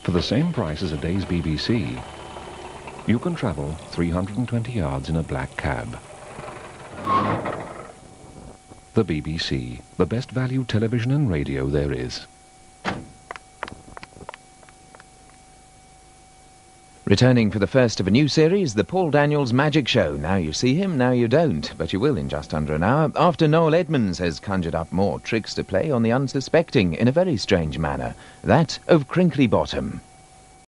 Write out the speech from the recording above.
For the same price as a day's BBC, you can travel 320 yards in a black cab. The BBC, the best value television and radio there is. Returning for the first of a new series, the Paul Daniels Magic Show. Now you see him, now you don't, but you will in just under an hour, after Noel Edmonds has conjured up more tricks to play on the unsuspecting in a very strange manner, that of Crinkly Bottom.